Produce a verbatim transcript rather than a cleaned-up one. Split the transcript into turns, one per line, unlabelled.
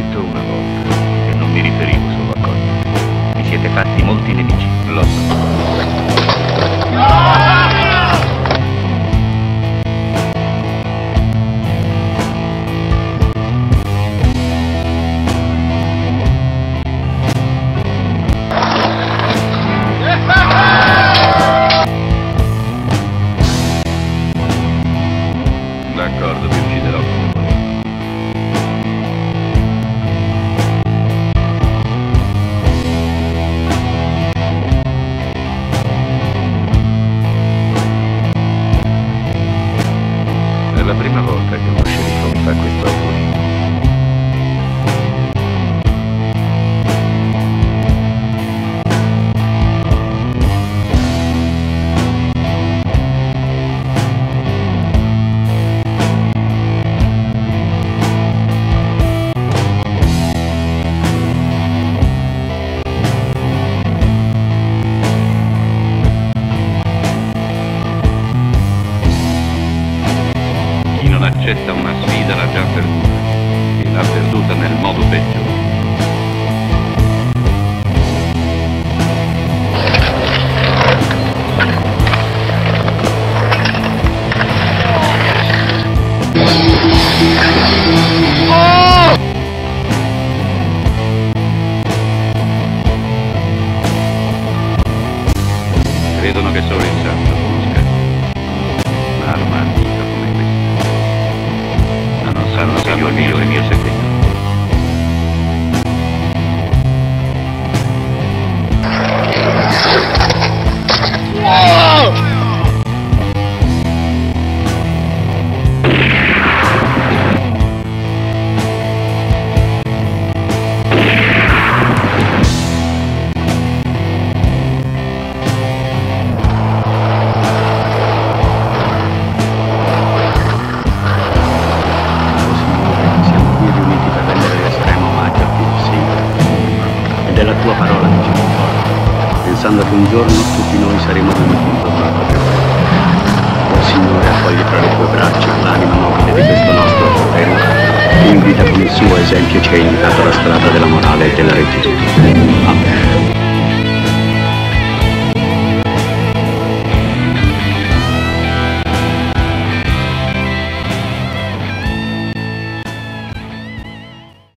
detto una volta che non mi riferivo solo a Connie. Vi siete fatti molti nemici, lo so. D'accordo, vi ucciderò come volevo. È la prima volta che uno sceriffo mi fa questo augurio. Accetta una sfida l'ha già perduta e l'ha perduta nel modo peggiore. Oh! Credono che solo il santo conosca un'arma antica come questa. Non sanno il mio, il mio segreto. Oh! Della tua parola mi ci conforto, pensando che un giorno tutti noi saremo venuti intorno alla propria vita. Oh Signore, accogli fra le tue braccia l'anima nobile di questo nostro fratello, che in vita con il suo esempio ci ha indicato la strada della morale e della rettitudine. Amen.